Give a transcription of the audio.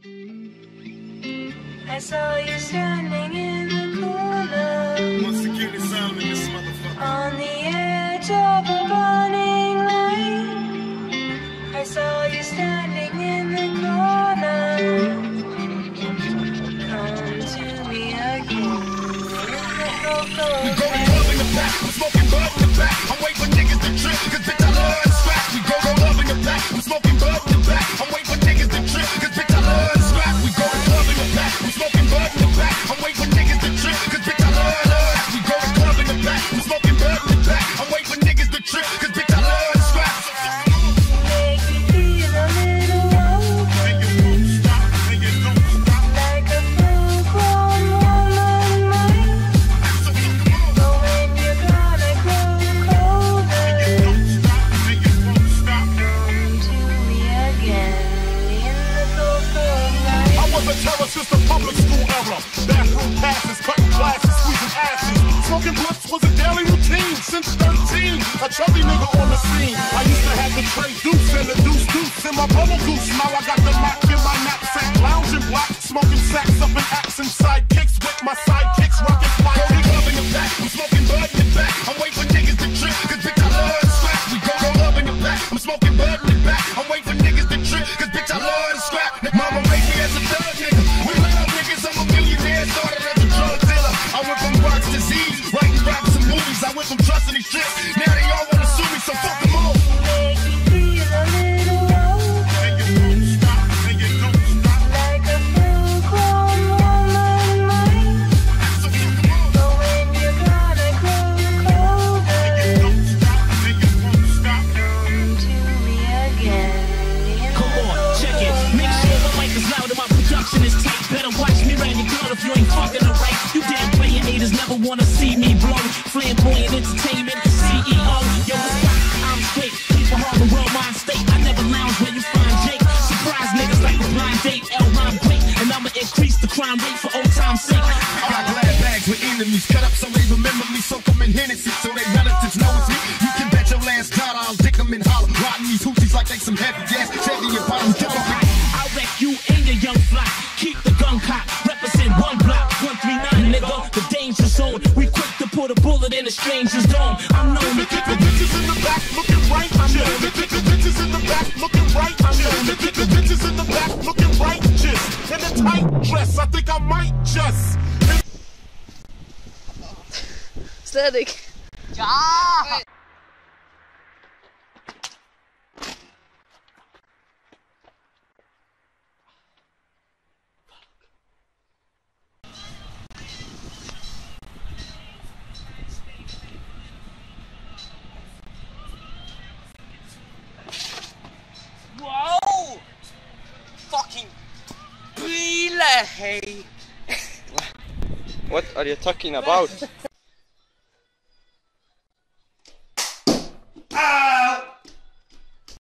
I saw you standing in the corner. Once again, it's sound in this motherfucker. On the edge of a burning lane. I saw you standing in the corner. Come to me again. We go club in the back, I'm smoking bud in the back. I'm waiting for niggas to trip, cause bitch I love to scrap. We go club in the back, I'm smoking bud in the back. I'm waiting for niggas to trip, cause bitch I love to scrap. We go club in the back, I'm smoking bud in the back. I'm waiting for niggas to trip, cause bitch I love to scrap. We go club in the back, I'm smoking bud in the back. I'm waiting for niggas to trip, cause bitch I love to scrap. Make me feel a little old. And you won't stop, and you don't stop. Like a full-grown woman might. But when you're gonna grow colder, And you don't stop, and you won't stop. come to me again in the cold night. I was a terror since the public school era. Bathroom passes, cutting classes, squeezing asses. Smoking blunts was a daily routine since 13. A chubby nigga on the scene. I used to have the tray deuce and the deuce in my bubble goose. Now I got the Mac in my knapsack, lounging black, smoking sacks up in axe and sidekicks with my sidekicks rocking fly. Go club in the back, I'm smoking bud in the back. I'm waiting for niggas to trip, cause bitch I love to scrap. We go club in the back, I'm smoking bud in the back. I'm waiting for niggas to trip, cause bitch I love to scrap. Mama raised me as a thug nigga. We love niggas, I'm a millionaire, started as a drug dealer. I went from Rock's disease, writing raps and movies. I went from trusting these tricks, now they all wanna sue me, so fuck them all. Make me feel a little old. And you won't stop, and you don't stop. Like a full-grown woman might. So fuck them all. But when you're gonna grow colder, And you don't stop, and you won't stop. come to me again in Come the on, cold check it. Make sure the mic is loud and my production is tight. Better watch me round your girl if you ain't fucking her right. You damn playing haters never wanna see me blow. Flamboyant entertainment, CEO. Yo, what's up? I'm straight. People all the world mind state. I never lounge where you find Jake. Surprise niggas like a blind date. L-Rhyme great. And I'ma increase the crime rate for old time's sake. I got glad bags with enemies cut up so they remember me. So come in Hennessy so they relatives know it's me. You can bet your last dollar I'll dick them in holler. Riding these hoochies like they some heavy gas. Chevy and bottles jump up. I'll wreck you and your young flock. Keep the gun cock. Represent one block. 139, nigga. The danger zone. We quick to put a bullet in a stranger's dome. I'm known to keep The bitches in the back looking righteous. The bitches in the back looking righteous. The bitches in the back looking righteous. In a tight dress, I think I might just. Static. Ja! Wow! Fucking really. What are you talking about?